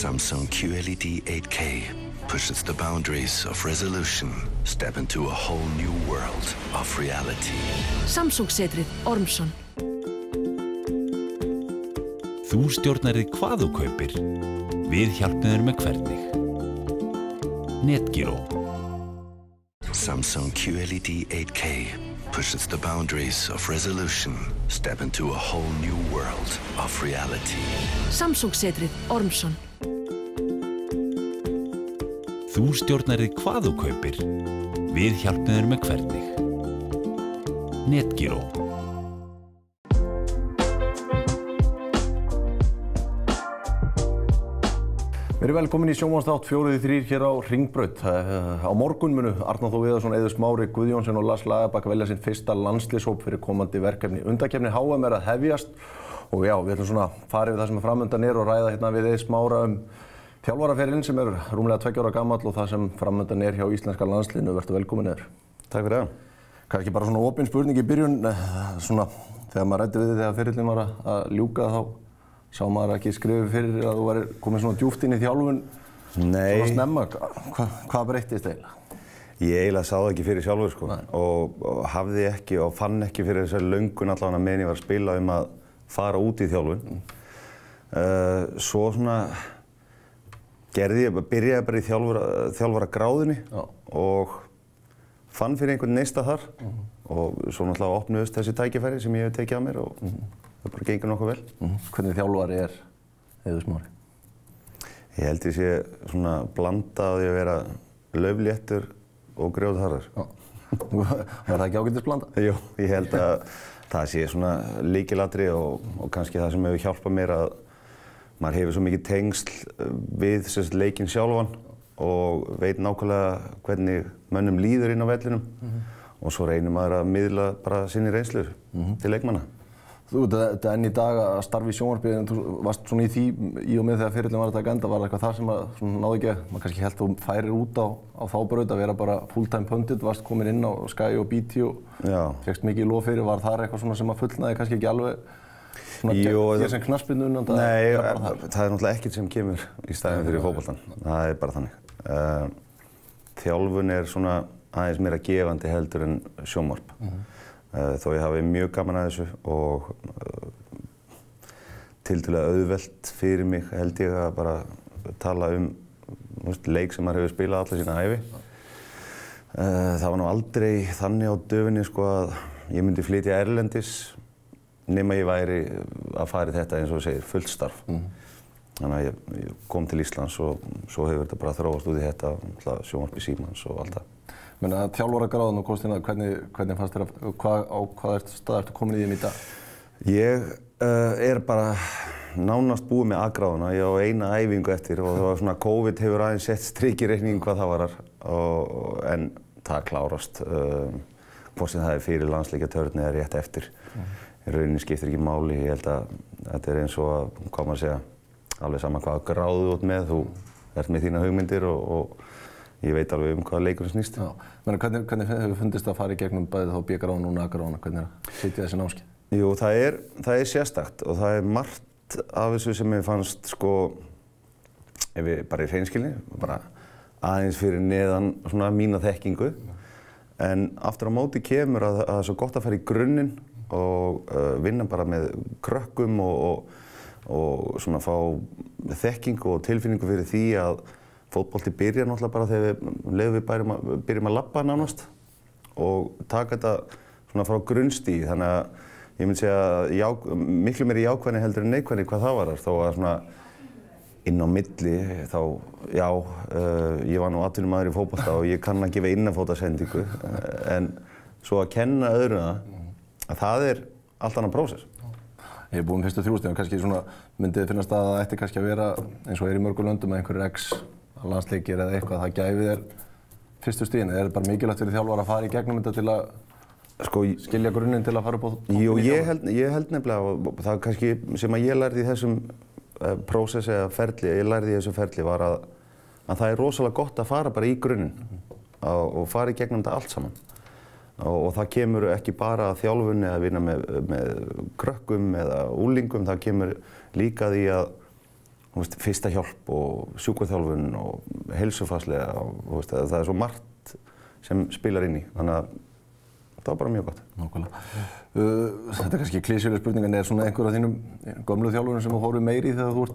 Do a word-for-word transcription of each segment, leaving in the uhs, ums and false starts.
Samsung Q L E D eight K pushes the boundaries of resolution. Step into a whole new world of reality. Samsung-setrið Ormsson. Þú stjórnar hvað þú kaupir. Við hjálpum þér með hvernig. Netgyro. Samsung Q L E D eight K pushes the boundaries of resolution. Step into a whole new world of reality. Samsung-setrið Ormsson. Þú stjórnar hvað þú kaupir. Við hjálpum þér með hvernig. Netgyro. Verið velkomin í sjónvarpsþátt fjórir í þrír hér á Hringbraut. Á morgun munu Arnar Þór Viðarsson, Eiður Smári Guðjónsson og Lars Lagerbäck velja sinn fyrsta landsliðshóp fyrir komandi verkefni. Undankeppni H M er að hefjast og já, við ætlum svona að fara yfir það sem er framundan er og ræða hérna við Eiður Smára um þjálfaraferilinn sem er rúmlega tveggja ára gamall og það sem framundan er hjá íslenska landsliðinu. Vertu velkomin Eiður. Takk fyrir það. Kannski bara svona opin spurning í byrjun, svona þegar maður ræddi við þig þegar ferillinn var að ljúka þá sá maður ekki skrifið fyrir að þú væri komið svona djúpt inn í þjálfun Nei. Svona snemma. Hva, hvað breyttist eiginlega? Ég eiginlega sá það ekki fyrir sjálfur sko og, og hafði ekki og fann ekki fyrir þessari löngun allavega meðan ég var að spila um að fara út í þjálfun. Mm. Uh, svo svona gerði ég, byrjaði bara í þjálfara, þjálfara gráðunni Já. Og fann fyrir einhvern neista þar mm. og svo náttúrulega opnuðust þessi tækifæri sem ég hef tekið að mér og mm. það bara gengur nokkuð vel. Mm. Hvernig þjálfari er Eiður Smári? Ég held ég sé svona blanda á því að vera laufléttur og grjótharður. Var það ekki ágætis blanda? Jú, ég held að það sé svona lykilatriði og, og kannski það sem hefur hjálpað mér að maður hefur svo mikið tengsl við sérst, leikinn sjálfan og veit nákvæmlega hvernig mönnum líður inn á vellinum mm-hmm. og svo reynir maður að miðla bara sinni reynslur mm-hmm. til leikmanna. Þú veit, þetta er enn í dag að starfa í sjónvarpi en þú varst svona í því í og með þegar ferillinn var að taka enda. Var það eitthvað þar sem að svona náði ekki að maður kannski held að þú færir út á, á þá braut að vera bara full-time pundit, varst komin inn á Sky og B T og fékkst mikið í lof fyrir. Var það eitthvað svona sem að fullnaði kannski ekki alveg svona þér sem knattspyrnuunnandi? Nei, það, það er náttúrulega ekkert sem kemur í staðinn fyrir fótboltann. Það er bara þannig. Uh, þjálfun er svona aðeins meira gefandi heldur en sjónvarp. Mm-hmm. Uh, þó ég hafi mjög gaman að þessu og uh, tiltölulega auðvelt fyrir mig held ég að bara tala um veist, leik sem maður hefur spilað alla sína ævi. Uh, það var nú aldrei þannig á döfinni sko, að ég myndi flytja erlendis nema ég væri að fara í þetta eins og þú segir fullt starf. Mm. Þannig að ég, ég kom til Íslands og svo hefur þetta bara þróast út í þetta, sjónvarpi Símans og allt það. Men að þjálfara gráðun og kostina, hvernig, hvernig fannst þér að, hvað, á hvaða stað ertu komin í þeim í dag? Ég uh, er bara nánast búið með A-gráðuna, ég á eina æfingu eftir og það var svona COVID hefur aðeins sett strik í reikningin hvað það varar og, en það klárast, uh, hvort sem það er fyrir landsleikjatörn eða rétt eftir. Mm. Í rauninni skiptir ekki máli, ég held að þetta er eins og að, hvað maður segja, alveg sama hvaða gráðu þú ert með, þú ert með þína hugmyndir og, og ég veit alveg um hvaða leikurinn snýst. Já. Men hvernig, hvernig hefur fundist að fara í gegnum bæði þá B-gráðuna og A-gráðuna? Hvernig er að sitja þessi námskeið? Jú, það er, það er sérstakt og það er margt af þessu sem ég fannst sko, ef við bara í hreinskilni, bara aðeins fyrir neðan svona mína þekkingu. En aftur á móti kemur að, að það er svo gott að fara í grunninn og uh, vinna bara með krökkum og, og, og svona fá þekkingu og tilfinningu fyrir því að fótbolti byrjar náttúrulega bara þegar við leiðum við byrjum að, byrjum að labba nánast og taka þetta svona frá grunnstíð. Þannig að ég myndi segja já, miklu meiri jákvæðni heldur en neikvæðni hvað það varar. Þó að svona inn á milli þá, já, uh, ég var nú atvinnumaður í fótbolta og ég kann að gefa innanfótasendingu en svo að kenna öðrum það, að það er allt annan prósess. Ég hef búið um fyrstu þrjústíðan, kannski svona myndið finnast að það ætti kannski að vera eins og er í mörgum löndum með einhverjir X landsleikir eða eitthvað, það gæfi þér fyrstu stíðin. Er þetta bara mikilvægt fyrir þjálfara að fara í gegnum þetta til að sko, skilja grunninn til að fara upp á toppinn? Jú, ég held, ég held nefnilega, og það er kannski sem að ég lærði í þessum uh, prósessi eða ferli, ég lærði í þessu ferli var að, að það er rosalega gott að fara bara í grunninn mm. og, og fara í gegnum þetta allt saman. Og, og það kemur ekki bara að þjálfunni að vinna með, með krökkum eða úlingum, það kemur líka því að veist, fyrsta hjálp og sjúkraþjálfun og heilsufarslega og veist, það er svo margt sem spilar inn í, þannig að það var bara mjög gott. Nákvæmlega. Uh, þetta er kannski klísjuleg spurning, en er svona einhver af þínum gömlu þjálfurum sem þú horfir meiri í þegar þú ert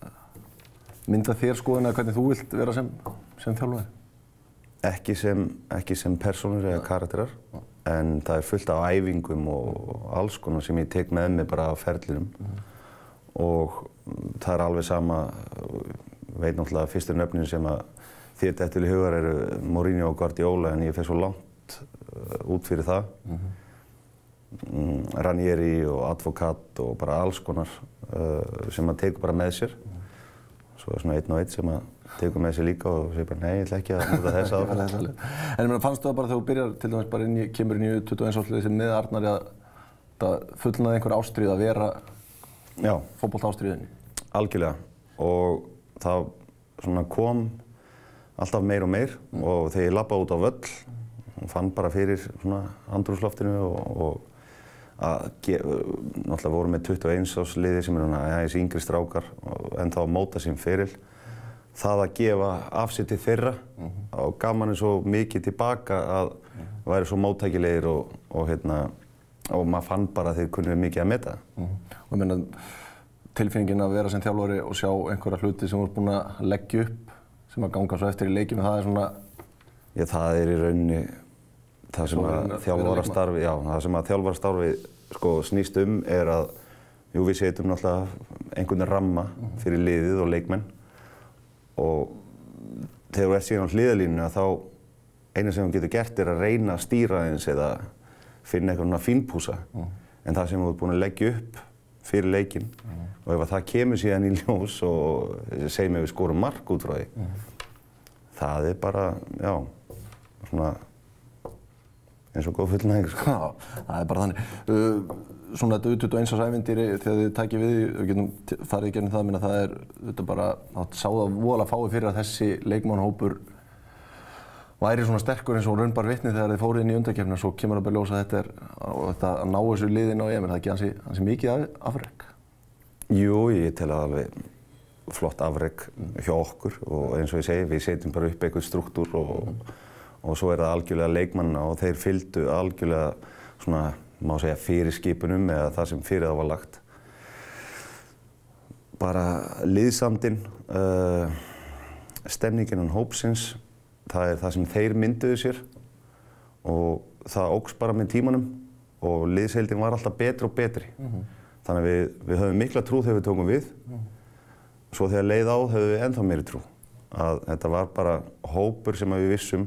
að mynda þér skoðun eða hvernig þú vilt vera sem, sem þjálfari? Ekki sem, ekki sem persónur eða karakterar, en það er fullt af æfingum og alls konar sem ég tek með mig bara af ferlinum. Mm. Og það er alveg sama, veit náttúrulega fyrstu nöfnin sem að þér dettur í hugar eru Mourinho og Guardiola, en ég fer svo langt uh, út fyrir það. Mm-hmm. um, Ranieri og Advocat og bara alls konar uh, sem að tekur bara með sér. Mm-hmm. Svo er svona einn og einn sem að tekur með sér líka og segir bara nei, ég ætla ekki að nota þess aðferð. En ég meina, fannst þú það bara þegar þú byrjar, til dæmis bara inn í, kemur inn í tuttugu og eins ársliðið sem með Arnari að það fullnaði einhver ástríð að vera fótbolta ástríðinni? Algjörlega. Og það svona kom alltaf meir og meir mm. og þegar ég labbaði út á völl og fann bara fyrir svona andrúmsloftinu og, og að náttúrulega voru með tuttugu og eins árs liði sem er svona aðeins yngri strákar en þá móta sín feril. Það að gefa af sér til þeirra mm-hmm. og gaf manni svo mikið tilbaka að mm-hmm. væri svo móttækilegir og, og, hérna, og maður fann bara að þeir kunnu mikið að meta. Mm-hmm. Og ég meina, tilfinningin að vera sem þjálfari og sjá einhverja hluti sem þú ert búin að leggja upp sem að ganga svo eftir í leikinu, það er svona... Já, það er í rauninni það sem að þjálfarastarfi, já, það sem að þjálfarastarfi sko snýst um er að, jú, við setjum náttúrulega einhvern ramma fyrir liðið og leikmenn og þegar þú ert síðan á hliðarlínuna þá eina sem þú getur gert er að reyna að stýra eins eða finna eitthvað fínpúsa, mm. en það sem þú ert búin að leggja upp fyrir leikinn mm. og ef það kemur síðan í ljós og segjum ef við skorum mark út frá því, mm. það er bara, já, svona eins og góð fullnæging, sko. Já, það er bara þannig. Uh, svona þetta tuttugu og eins árs ævintýri, þegar þið takið við, við getum farið í gegnum það, minna það er þetta bara, það sá það voðalega fáið fyrir að þessi leikmannahópur væri svona sterkur eins og raun bar vitni þegar þið fóruð inn í undankeppnina, svo kemur það bara ljós að þetta er, þetta að ná þessu liðin á E M, er það ekki ansi, ansi mikið afrek? Jú, ég tel að alveg flott afrek hjá okkur og eins og ég segi, við setjum bara upp einhvern struktúr og, mm. og svo er það algjörlega leikmannina og þeir fylgdu algjörlega svona, má segja, fyrir skipunum eða það sem fyrir það var lagt. Bara liðsamdin, uh, stemningin og hópsins, það er það sem þeir mynduðu sér og það óx bara með tímanum og liðsheildin var alltaf betri og betri. Mm-hmm. Þannig að við, við höfum mikla trú þegar við tókum við. Mm. Svo þegar leið á höfum við ennþá meiri trú. Að þetta var bara hópur sem við vissum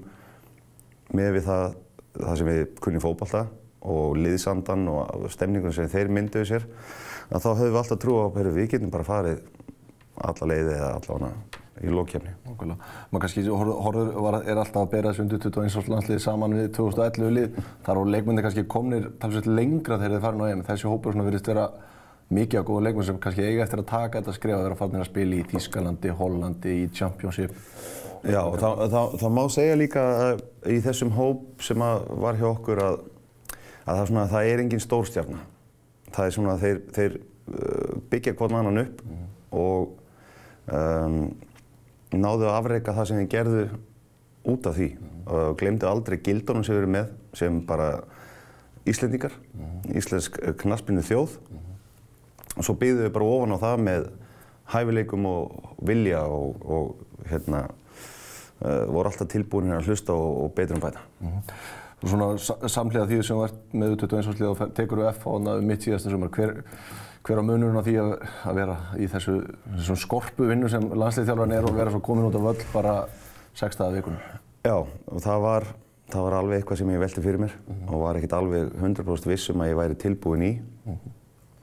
með við það, það sem við kunnum fótbolta og liðsandan og stemningun sem þeir mynduðu sér, að þá höfum við alltaf trú á að við getum bara farið alla leiði eða allavega í lokkeppni. Nákvæmlega. Maður kannski horfður, er alltaf að bera þessu undir tuttugu og eins árs landsliði saman við tvö þúsund og ellefu lið. Þar voru leikmennir kannski komnir talsvert lengra þegar þeir farin á E M. Þessi hópur virðist vera mikið af góða leikmenn sem kannski eiga eftir að taka þetta skref að vera farnir að spila í Þýskalandi, Hollandi, í Championship. Já, og það, það, það má segja líka að í þessum hóp sem að var hjá okkur að, að það, svona, það er engin stórstjarna. Það er svona, þeir, þeir byggja hvern annan upp mm. og um, náðu að afreka það sem þeir gerðu út af því mm. og gleymdu aldrei gildunum sem við erum með sem bara Íslendingar, mm. íslensk knattspyrnu þjóð mm. og svo byggðu við bara ofan á það með hæfileikum og vilja og, og hérna uh, voru alltaf tilbúinir að hlusta og, og betur um bæta. Mm. Og svona samhliða því sem þú ert með tuttugu og eins árs lið og tekur þú F á mitt síðasta sumar, hver Hver á munurinn á því að, að vera í þessu, þessu skorpu vinnu sem landsliðsþjálfarinn er og vera svo komin út á völl bara sex daga vikunum? Já, og það var, það var alveg eitthvað sem ég velti fyrir mér mm-hmm. og var ekkert alveg hundrað prósent viss um að ég væri tilbúinn í. Mm-hmm.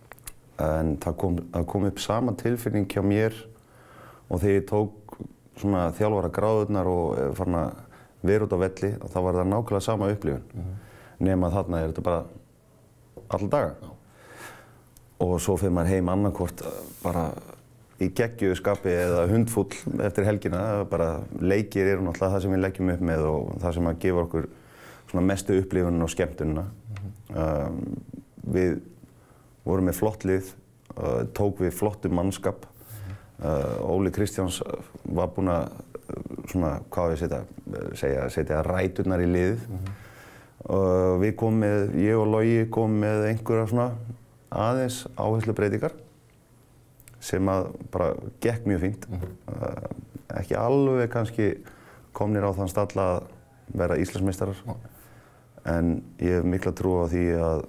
En það kom, það kom upp sama tilfinning hjá mér og þegar ég tók svona þjálfara gráðurnar og farin að vera út á velli og þá var það nákvæmlega sama upplifun. Mm-hmm. Nema þarna er þetta bara alla daga. Já. Og svo fyrir maður heim annarkvort bara í geggjuðu skapi eða hundfúll eftir helgina. Bara leikir eru náttúrulega það sem við leggjum upp með og það sem að gefa okkur svona mestu upplifunum og skemmtunina. Mm-hmm. um, við vorum með flott lið, uh, tók við flottum mannskap, mm-hmm. Uh, Óli Kristjáns var búinn að, svona, hvað við setja, segja, setja ræturnar í liðið. Mm-hmm. uh, við komum með, ég og Logi komum með einhverja svona aðeins áherslubreytingar sem að bara gekk mjög fínt. Mm-hmm. uh, ekki alveg kannski komnir á þann stall að vera Íslandsmeistarar. Mm. En ég hef mikla trú á því að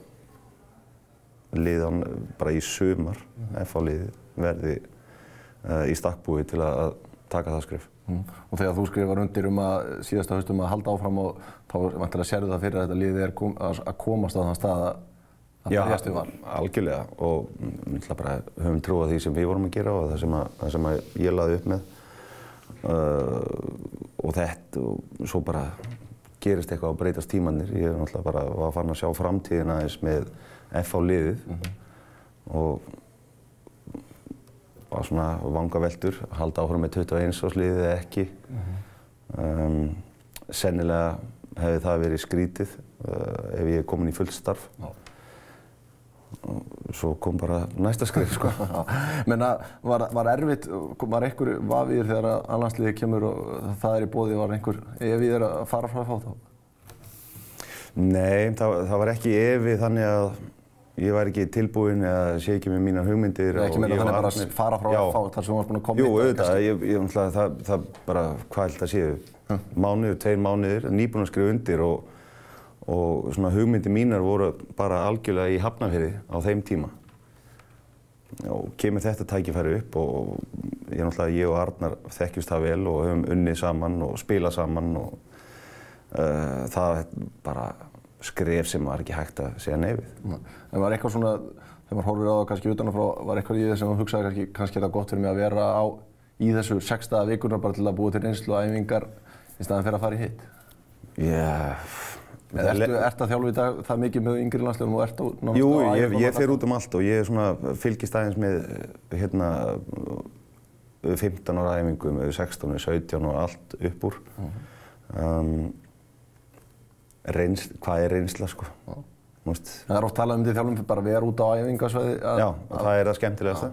liðan bara í sumar, mm. F H liðið, verði uh, í stakkbúi til að, að taka það skref. Mm. Og þegar þú skrifar undir um að síðasta haust um að halda áfram og þá vantilega sérðu það fyrir að þetta liðið er kom, að, að komast á þann stað að Já, berjast við Val. Algjörlega og við bara höfum trú á því sem við vorum að gera og það sem, að, það sem að ég laði upp með. Uh, og þetta og svo bara gerist eitthvað að breytast tímannir. Ég er náttúrulega bara var farin að sjá framtíðina aðeins með F H liðið. Mm-hmm. Og var svona vangaveltur, halda áfram með tuttugu og eins árs liðið eða ekki. Mm-hmm. um, sennilega hefði það verið skrítið uh, ef ég er komin í fullt starf. Já. Og svo kom bara næsta skref, sko. Menna, var, var erfitt, var einhver vafið þegar að landsliðið kemur og það er í boði, var einhver efið þér að fara frá þá? Nei, það, það var ekki efið þannig að ég var ekki tilbúinn eða sé ekki með mínar hugmyndir. Nei, ekki meina þannig bara að fara frá F H þar sem þú varst búinn að koma. Jú, auðvitað, ég, ég, það, það bara, hvað held að séu? Hm. Mánuður, tveir mánuðir, nýbúinn að skrifa undir og og svona hugmyndir mínar voru bara algjörlega í Hafnarfirði á þeim tíma. Og kemur þetta tækifæri upp og ég náttúrulega, ég og Arnar þekkjumst það vel og höfum unnið saman og spilað saman og uh, það er bara skref sem var ekki hægt að segja nei við. En var eitthvað svona, þegar maður horfir á það kannski utanfrá, var eitthvað í þess sem þú hugsaði kannski, kannski er það gott fyrir mig að vera á í þessu sex daga vikurnar bara til að búa til reynslu og æfingar í staðinn fyrir að fara í hitt? Yeah. Eða ertu, ertu að þjálfa í dag það mikið með yngri landsliðum og ertu náttúrulega Jú, ég, ég fer út um allt og ég svona fylgist aðeins með hérna fimmtán ára æfingum, sextán, sautján og allt upp úr. Um, reyns, hvað er reynsla, sko? Það er oft talað um því þjálfum fyrir bara að vera út á æfingasvæði. Já, það er það skemmtilegasta.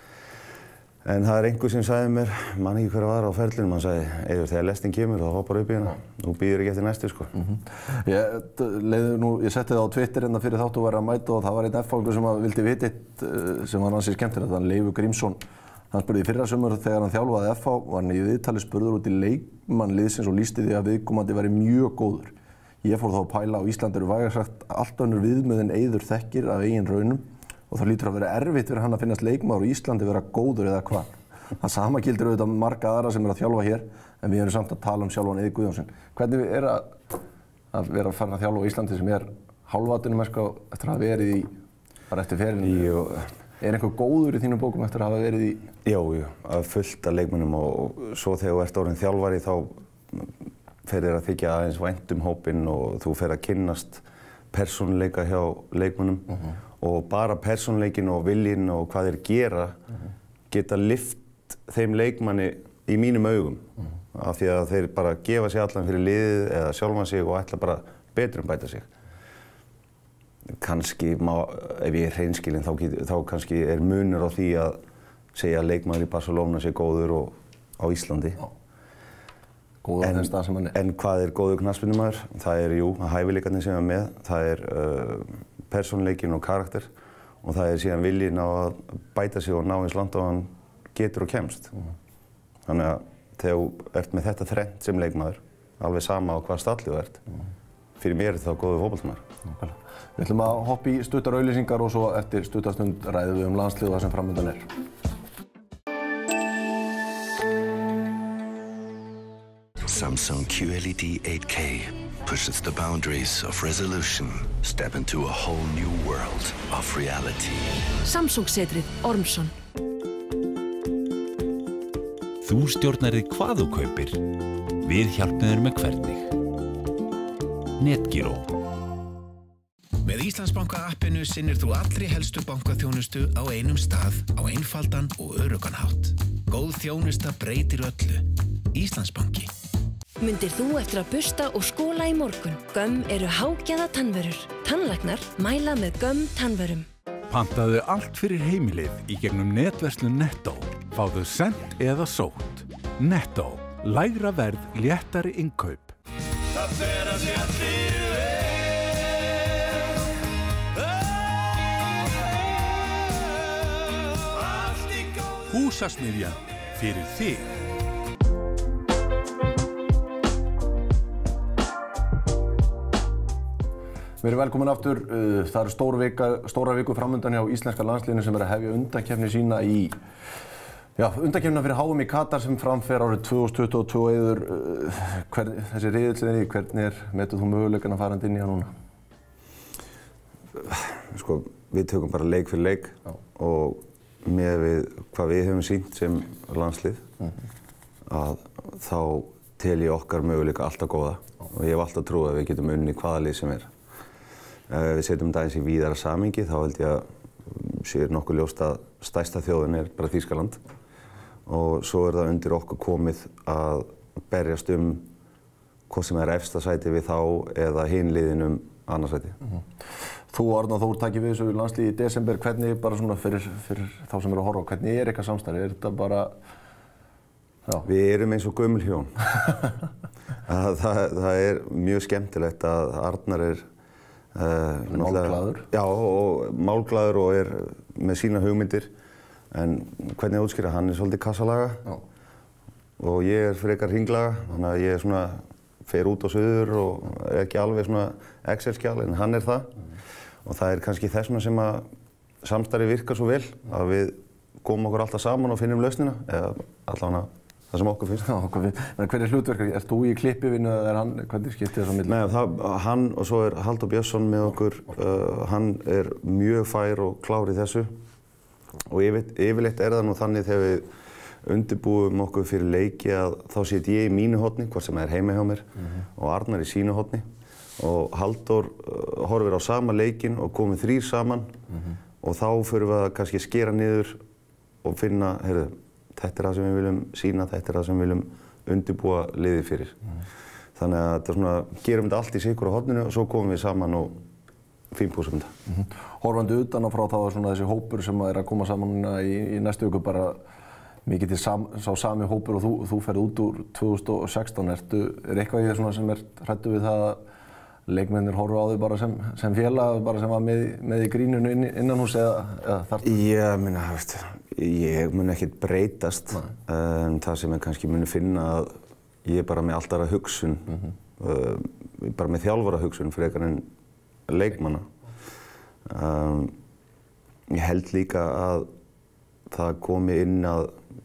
En það er einhver sem sagði mér, man ekki hver að var á ferlinum, hann sagði, Eyður, þegar lestin kemur þá hoppar upp í hérna, þú býður ekki eftir næstu, sko. Mm-hmm. Ég, leiði, nú, ég setti það á Twitter hérna fyrir þáttu að vera að mæta og það var einn F H-ingur sem vildi vita eitt sem var ansi skemmtilegt, þannig Leifur Grímsson. Hann spurði í fyrra sumar þegar hann þjálfaði F H, var hann í viðtali spurður út í leikmann liðsins og lýsti því að viðkomandi væri mjög góður. Ég fór þá að pæla á Íslandi eru vægast sagt allt önnur viðmið en Eyður þekkir af eigin raunum. Og það lítur að vera erfitt fyrir hann að finnast leikmaður og Íslandi vera góður eða hvað. Það sama gildir auðvitað marga aðra sem er að þjálfa hér, en við erum samt að tala um sjálfan Eiður Guðjónsson. Hvernig er að, að vera farin að þjálfa á Íslandi sem er hálfatvinnumennska eftir að hafa verið í, bara eftir ferilinn? Er einhver góður í þínum bókum eftir að hafa verið í? Jú, jú, að fullt af leikmönnum og svo þegar þú ert orðinn þjálfari þá fer þér að þykja aðeins vænt um hópinn og þú fer að kynnast persónuleika hjá leikmönnum. Uh-huh. Og bara persónuleikin og viljinn og hvað þeir gera uh-huh. geta lyft þeim leikmanni í mínum augum. Uh-huh. Af því að þeir bara gefa sig allan fyrir liðið eða sjálfan sig og ætla bara betur um bæta sig. Kannski, má, ef ég er hreinskilinn, þá, þá kannski er munur á því að segja að leikmaður í Barcelona sé góður og á Íslandi. Uh-huh. Góður á þeim stað sem hann er. En hvað er góður knattspyrnumaður? Það er, jú, hæfileikarnir sem er með. Það er uh, persónuleikinn og karakter og það er síðan viljinn á að bæta sig og ná eins langt á hann getur og kemst. Mm. Þannig að þegar þú ert með þetta þrennt sem leikmaður, alveg sama á hvað stalli þú ert, mm. fyrir mér er það góður fótboltamaður. Mm. Við ætlum að hoppa í stuttar auglýsingar og svo eftir stuttarstund ræðum við um landslið og það sem framundan er. Samsung Q L E D eight K pushes the boundaries of resolution. Step into a whole new world of reality. Samsung-setrið Ormsson. Þú stjórnarið hvað þú kaupir. Við hjálpum þér með hvernig. Netgyro. Með Íslandsbanka appinu sinnir þú allri helstu bankaþjónustu á einum stað á einfaldan og öruggan hátt. Góð þjónusta breytir öllu. Íslandsbanki. Mundir þú eftir að bursta og skóla í morgun? Gömm eru hágæða tannvörur. Tannlæknar mæla með Gömm tannvörum. Pantaðu allt fyrir heimilið í gegnum netverslun Netto. Fáðu sent eða sótt. Netto. Lægra verð, léttari innkaup. Það fer að sé allir vel. Húsasmiðjan fyrir þig. Við erum velkomin aftur. Það eru stóra vika, stóra viku framundan hjá íslenska landsliðinu sem er að hefja undankeppni sína í Já, undankeppnina fyrir H M í Katar sem framfer árið tvö þúsund tuttugu og tvö eður. Hvern, þessi riðillinn í, hvernig er, metur þú möguleikann að fara inn í hann núna? Sko, við tökum bara leik fyrir leik Já. Og með við hvað við hefum sýnt sem landslið mm-hmm. að þá tel ég okkar möguleika alltaf góða Já. Og ég hef alltaf trúið að við getum unnið hvaða lið sem er. Ef við setjum þetta aðeins í víðara samhengi þá held ég að sé nokkuð ljóst að stærsta þjóðin er bara Þýskaland. Og svo er það undir okkur komið að berjast um hvort sem er efsta sæti við þá eða hin liðin um annað sæti. Mm-hmm. Þú Arnar Þór takir við þessu landsliði í desember. Hvernig bara svona fyrir, fyrir þá sem eru að horfa, hvernig er eitthvað samstarfi? Er þetta bara... Já. Við erum eins og gömul hjón. það, það, það er mjög skemmtilegt að Arnar er... Uh, málglaður? Já, og málglaður og er með sína hugmyndir. En hvernig ég útskýra, hann er svolítið kassalaga Já. Og ég er frekar hringlaga, þannig að ég er svona fer út á suður og er ekki alveg svona Excel-skjal, en hann er það. Mm. Og það er kannski þess vegna sem að samstarfið virkar svo vel, að við komum okkur alltaf saman og finnum lausnina, eða allavega það sem okkur finnst. Já, okkur finnst. Men hver er hlutverkar? Erst þú í klippivinnu eða er hann, hvernig skiptir það svo milli? Nei, það, hann og svo er Halldór Björnsson með okkur, uh, hann er mjög fær og klár í þessu. Og yfirleitt er það nú þannig þegar við undirbúum okkur fyrir leiki að þá set ég í mínu horni, hvort sem er heima hjá mér, mm-hmm. og Arnar í sínu horni. Og Halldór uh, horfir á sama leikinn og komið þrír saman mm-hmm. og þá förum við að kannski skera niður og finna, heyrðu, þetta er það sem við viljum sýna, þetta er það sem við viljum undirbúa liðið fyrir. Mm-hmm. Þannig að þetta svona, gerum þetta allt í sikur á horninu og svo komum við saman og fínpúsum þetta. Mm-hmm. Horfandi utan á frá þá er svona þessi hópur sem er að koma saman í, í næstu viku bara mikið til sam, sá sami hópur og þú, þú ferð út úr tvö þúsund og sextán. Ertu, er eitthvað í það sem er hræddu við það að leikmennir horfa á þau bara sem, sem félag, bara sem var með, með í grínunu inn, innan hús eða, eða þar? Ég meina, veist, ég mun ekkert breytast, Nei. En það sem ég kannski muni finna að ég er bara með allt aðra hugsun, mm-hmm. uh, bara með þjálfara hugsun frekar en leikmanna. Um, ég held líka að það komi inn að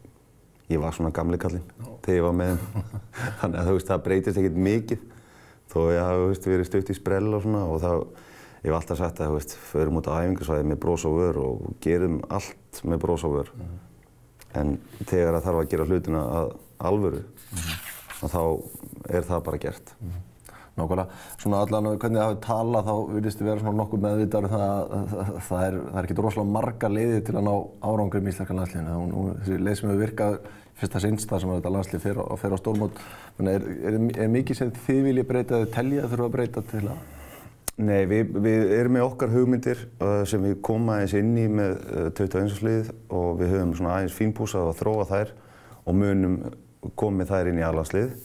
ég var svona gamli kallinn þegar ég var með þeim. Þannig að þú veist, það breytist ekkert mikið þó ég hafi veist, verið stutt í sprell og svona og það, ég hef alltaf sagt að þú veist, förum út á æfingasvæði með bros og vör og gerum allt með bros og vör. Mm-hmm. En þegar það þarf að gera hlutina að alvöru, mm-hmm. þá er það bara gert. Mm-hmm. Nákvæmlega. Svona allan hvernig það hafi talað þá virðist þið vera svona nokkuð meðvitaður það að það er, það er ekkert rosalega margar leiðir til að ná árangri í íslenska landsliðinu. Þessi leið sem hefur virkað fyrsta sinns þar sem þetta landslið fer á, fer á stórmót. Er, er, er mikið sem þið viljið breyta eða telja að þurfa að breyta til að? Nei, við, við erum með okkar hugmyndir sem við komum aðeins inn í með tuttugu og eins liðið og við höfum svona aðeins fínpúsað að þróa þær og munum komið þær inn í A-landslið.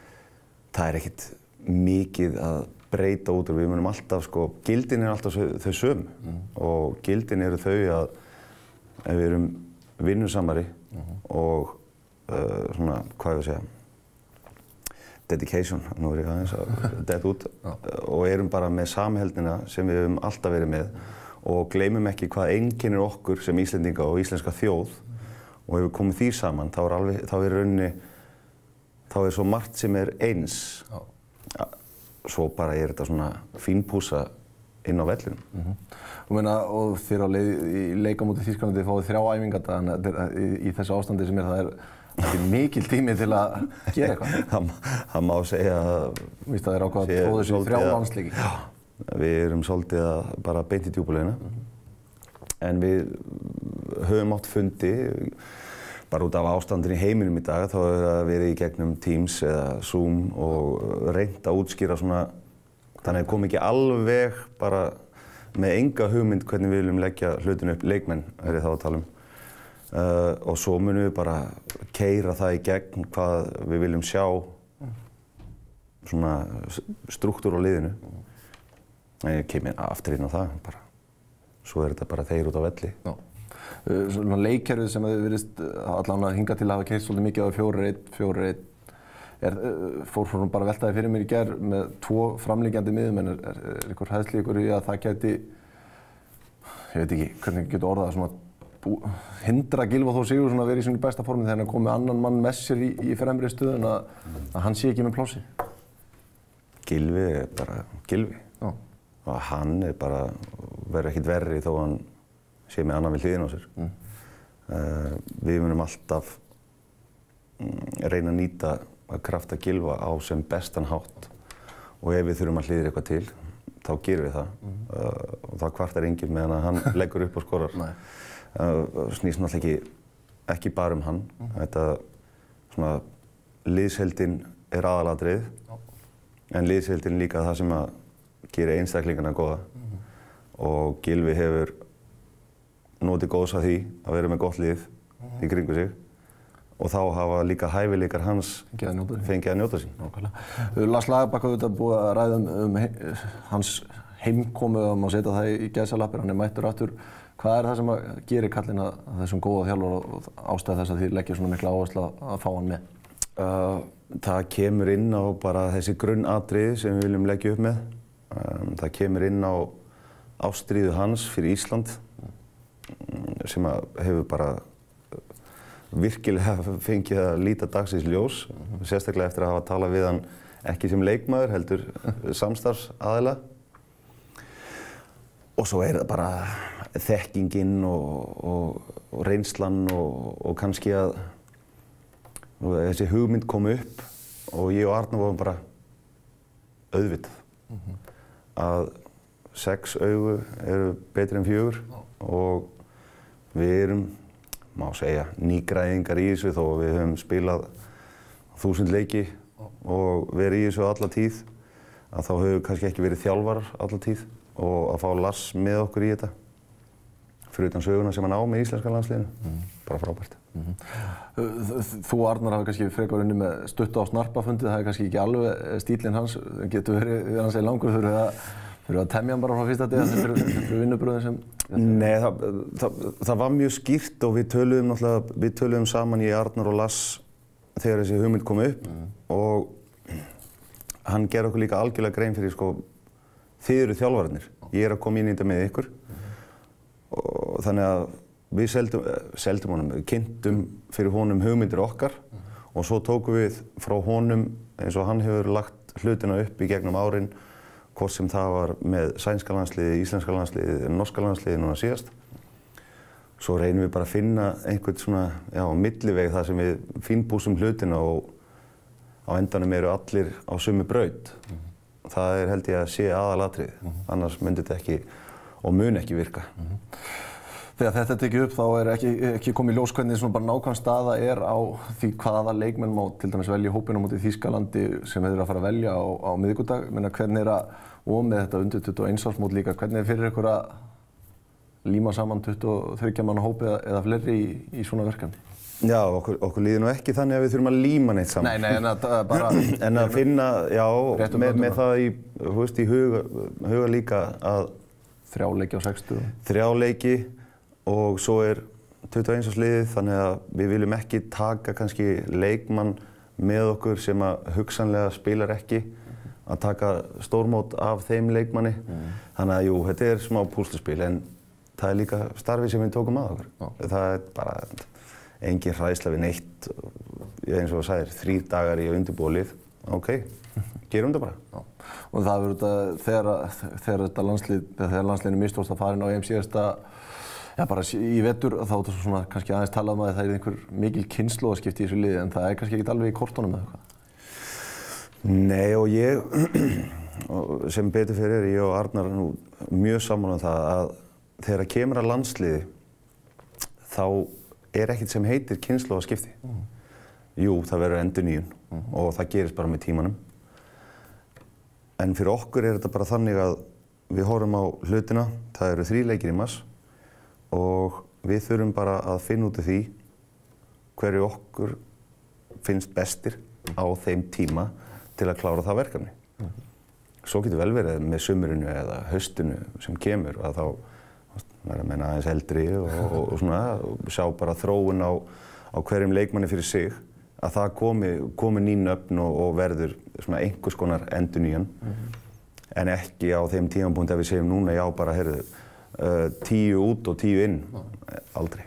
Það er ekkert mikið að breyta út og við munum alltaf, sko, gildin er alltaf þau sömu mm. og gildin eru þau að ef við erum vinnusamari mm-hmm. og uh, svona, hvað ég að segja, dedication, nú er ég aðeins að detta út ja. og erum bara með samheldnina sem við höfum alltaf verið með og gleymum ekki hvað einkennir okkur sem Íslendinga og íslenska þjóð mm. og ef við komum því saman, þá er alveg, þá er raunni, þá er svo margt sem er eins. Ja. Ja, svo bara er þetta svona fínpúsa inn á vellinu. Mm-hmm. Og, meina, og þér á leið, í leika mútið Þýskalandi fáið þrjá æfingardaga í, í þessu ástandi sem er það er ekki mikil tími til að gera eitthvað. það, það má segja að Víst, það er ákvað að tróða þessu þrjá landsleiki. Já, við erum svolítið að bara beint í djúpulegina. Mm-hmm. En við höfum átt fundi bara út af ástandinu í heiminum í dag, þá er það verið í gegnum Teams eða Zoom og reynt að útskýra svona, þannig að kom ekki alveg bara með enga hugmynd hvernig við viljum leggja hlutinu upp, leikmenn er ég þá að tala um. uh, og svo munum við bara keyra það í gegn hvað við viljum sjá svona struktúr á liðinu. En ég kem aftur inn á það bara. Svo er þetta bara þeir út á velli. Já. Svona leikkerfið sem þið virðist allan að hinga til að hafa keyrt svolítið mikið á fjórir einn, fjórir einn. Er, fór svona bara veltaði fyrir mér í gær með tvo framliggjandi miðjumenn. Er, er, er ykkur hæðsli ykkur í að það gæti, ég veit ekki hvernig getur orðað, svona bú, hindra Gylfa Þór Sigurðsson að vera í sinni besta formi þegar hann kom með annan mann með sér í, í fremri stöðun að, að hann sé ekki með plássi? Gylfi er bara Gylfi. Já. Og hann er bara, verður ekkert verri þó hann sé með annan við hliðina á sér. Mm. Uh, við munum alltaf um, reyna að nýta að krafta Gylfa á sem bestan hátt og ef við þurfum að hlýðra eitthvað til, þá gerum við það. Mm. Uh, og það kvartar enginn meðan að hann leggur upp og skorar. Uh, snýst náttúrulega ekki, ekki bara um hann. Mm. Þetta svona, liðsheildin er aðalatriðið, en liðsheildin líka það sem að gera einstaklingarna góða. Mm. Og Gylfi hefur notið góðs að því að vera með gott lið mm. í kringu sig. Og þá hafa líka hæfileikar hans fengið að njóta sín. Nákvæmlega. Lars Lagerbäck auðvitað búið að ræða um, um he hans heimkomu, að má setja það í gæsalappir, hann er mættur aftur. Hvað er það sem að gerir kallinn að þessum góða þjálfara og ástæða þess að þið leggja svona mikla áherslu að fá hann með? Uh, það kemur inn á bara þessi grunnatriði sem við viljum leggja upp með. Um, það kemur inn á ástríðu hans fyrir Ísland sem að hefur bara virkilega fengið að líta dagsins ljós, sérstaklega eftir að hafa talað við hann ekki sem leikmaður, heldur samstarfsaðila. Og svo er það bara þekkingin og, og, og reynslan og, og kannski að og þessi hugmynd kom upp og ég og Arnar vorum bara auðvitað. Mm-hmm. Að sex augu eru betri en fjögur og við erum, má segja, nýgræðingar í þessu þó við höfum spilað þúsund leiki og verið í þessu alla tíð, að þá höfum kannski ekki verið þjálfarar alla tíð og að fá Lars með okkur í þetta fyrir utan söguna sem hann á með íslenska landsliðinu, mm. bara frábært. Mm-hmm. Þú og Arnar hafa kannski frekar unni með stuttu á snarpafundið, það er kannski ekki alveg stílinn hans, getur verið, þegar hann segir langur, þurfum við að Fyrir að temja hann bara frá fyrsta degi fyrir, fyrir vinnubröðin sem... Nei, það, það, það var mjög skýrt og við töluðum náttúrulega, við töluðum saman í Arnar og Lars þegar þessi hugmynd kom upp mm. og hann gerði okkur líka algjörlega grein fyrir, sko, þið eru þjálfararnir, ég er að koma inn í þetta með ykkur mm. og þannig að við seldum, seldum honum, kynntum fyrir honum hugmyndir okkar mm. og svo tókum við frá honum eins og hann hefur lagt hlutina upp í gegnum árin hvort sem það var með sænska landsliði, íslenska landsliði, norska landsliði núna síðast. Svo reynum við bara að finna einhvern svona, já, milliveg þar sem við fínpúsum hlutina og á endanum eru allir á sömu braut. Mm-hmm. Það er held ég að sé aðalatriðið, mm-hmm. annars myndi þetta ekki og mun ekki virka. Mm-hmm. Þegar þetta er tekið upp þá er ekki, ekki komið ljós hvernig svona bara nákvæm staða er á því hvaða leikmenn má til dæmis velja í hópinn á móti Þýskalandi sem þeir eru að fara að velja á, á miðvikudag. Menna, hvernig er að, og með þetta undir tuttugu og eins árs mót líka, hvernig er fyrir ykkur að líma saman tuttugu og þriggja manna hópi eða, eða fleiri í, í svona verkefni? Já, okkur, okkur líður nú ekki þannig að við þurfum að líma neitt saman. Nei, nei, en að bara... en að finna, já, með, með það í, þú veist, í huga, huga líka að... Þrjá leiki á sextíu. Þrjá leiki. Og svo er tuttugu og eins árs liðið, þannig að við viljum ekki taka kannski leikmann með okkur sem að hugsanlega spilar ekki, að taka stórmót af þeim leikmanni. Mm. Þannig að jú, þetta er smá púsluspil, en það er líka starfi sem við tókum að okkur. Mm. Það er bara engin hræðsla við neitt, eins og þú sagðir, þrír dagar í að undirbúa lið. Ok, gerum þetta bara. Já. Og það verður þetta, þegar, þegar þetta landslið, þegar landsliðinu mistókst að fara inn á E M síðasta Já, bara í vetur þá er svona kannski aðeins talað um að það er einhver mikil kynslóðaskipti í þessu liði, en það er kannski ekkert alveg í kortunum eða eitthvað? Nei, og ég, sem betur fyrir er, ég og Arnar nú mjög sammála um það að þegar kemur að landsliði, þá er ekkert sem heitir kynslóðaskipti. Mm. Jú, það verður endurnýjun mm. og það gerist bara með tímanum. En fyrir okkur er þetta bara þannig að við horfum á hlutina, það eru þrír leikir í mars, og við þurfum bara að finna út af því hverju okkur finnst bestir á þeim tíma til að klára það verkefni. Svo getur vel verið með sumrinu eða haustinu sem kemur að þá verða menn aðeins eldri og, og, og svona og sjá bara þróun á, á hverjum leikmanni fyrir sig að það komi, komi ný nöfn og, og verður svona einhvers konar endurnýjan mm-hmm. en ekki á þeim tímapunkti að við segjum núna já bara heyrðu uh, tíu út og tíu inn, aldrei.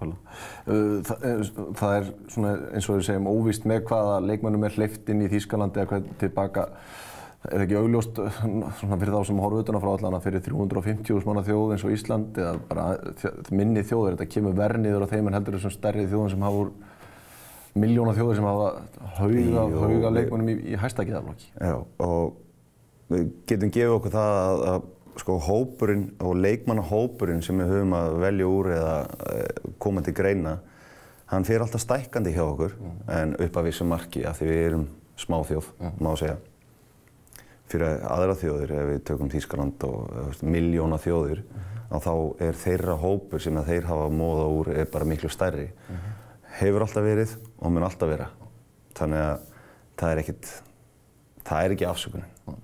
Það, það er svona eins og við segjum óvíst með hvaða leikmönnum er hleypt inn í Þýskalandi eða hvað tilbaka. Er ekki augljóst svona fyrir þá sem horfa utan á frá allan að fyrir þrjú hundruð og fimmtíu þúsund manna þjóð eins og Ísland eða bara minni þjóðir, þetta kemur verð niður á þeim en heldur þessum stærri þjóðum sem hafa úr milljóna þjóðir sem hafa hauga, hauga leikmönnum í, í hæsta geðaflokki. Já, og við getum gefið okkur það að, að sko hópurinn og leikmannahópurinn sem við höfum að velja úr eða koma til greina, hann fer alltaf stækkandi hjá okkur mm. en upp að vissu marki af því við erum smá þjóð, mm. má segja. Fyrir aðra þjóðir, ef við tökum Þýskaland og miljóna þjóðir, mm-hmm. að þá er þeirra hópur sem að þeir hafa móða úr er bara miklu stærri. Mm-hmm. Hefur alltaf verið og mun alltaf vera. Þannig að það er ekkit, það er ekki afsökunin. Mm.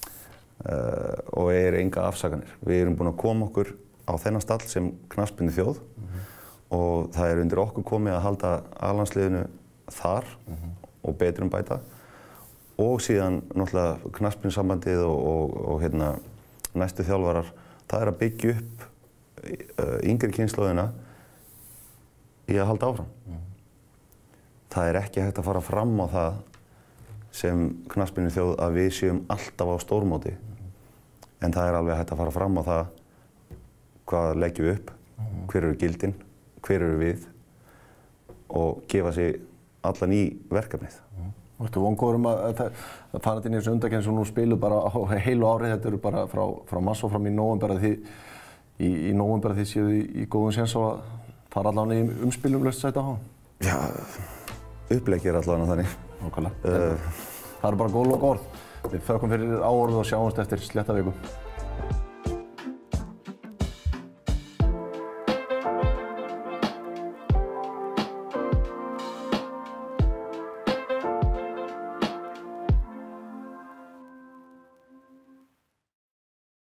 Uh, og er enga afsakanir. Við erum búin að koma okkur á þennan stall sem knattspyrnu þjóð mm-hmm. og það er undir okkur komið að halda A-landsliðinu þar mm-hmm. og betrum bæta. Og síðan náttúrulega knattspyrnusambandið og, og, og hérna, næstu þjálfarar, það er að byggja upp uh, yngri kynslóðina í að halda áfram. Mm. Það er ekki hægt að fara fram á það sem knattspyrnuþjóð að við séum alltaf á stórmóti. Mm. En það er alveg hægt að fara fram á það hvað leggjum við upp, mm. hver eru gildin, hver eru við og gefa sig allan í verkefnið. Mm. Þú ertu vongóður um að, að, að fara inn í þessu undankeppni sem nú spilu bara á heilu ári, þetta eru bara frá, frá mars og fram í nóvember að þið, í, í nóvember að þið séu í, í góðum séns á að fara allavega í umspilum laust sæti á hann? Já, uppleggið er allavega þannig. Nákvæmlega. Uh, það eru bara góð lok orð. Við þökkum fyrir áorð og sjáumst eftir slétta viku.